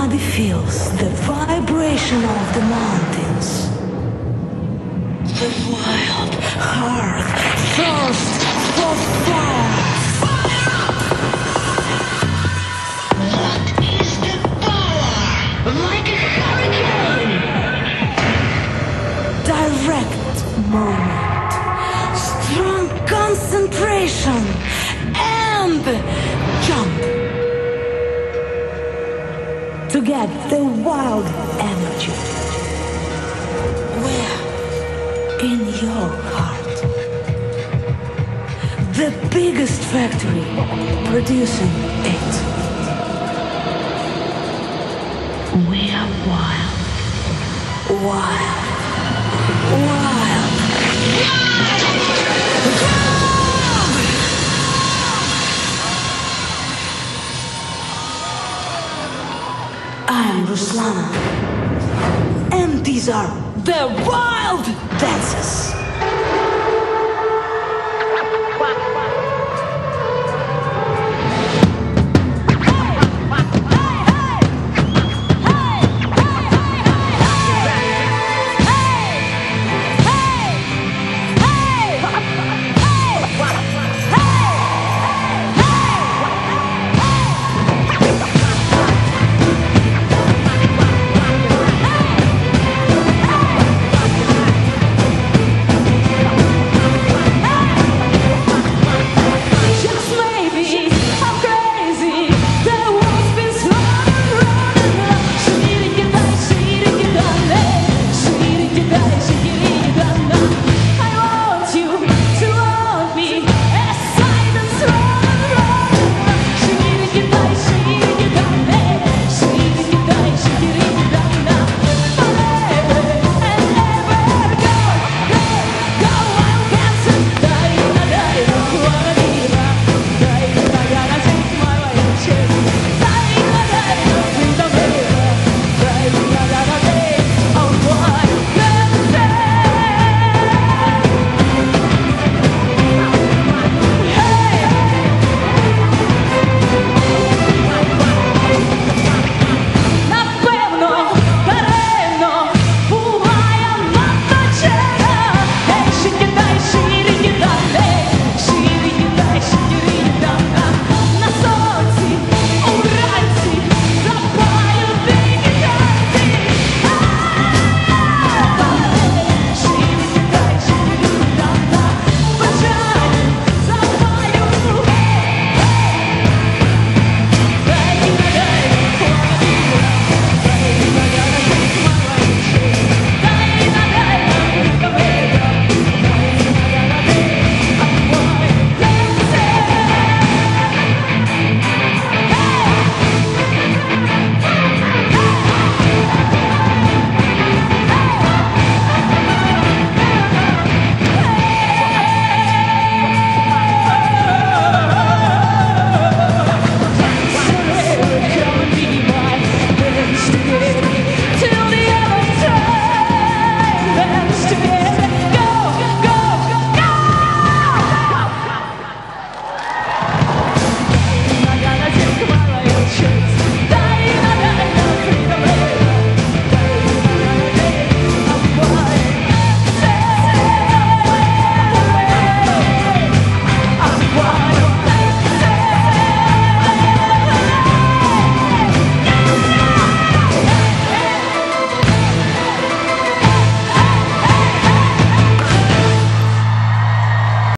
body feels the vibration of the mountains. The wild heart thirst for fire. What is the power? Like a hurricane! Direct moment, strong concentration, and jump. To get the wild energy. Where? In your heart. The biggest factory producing it. We are wild. Wild. Wild. I'm Ruslana, and these are the wild dances.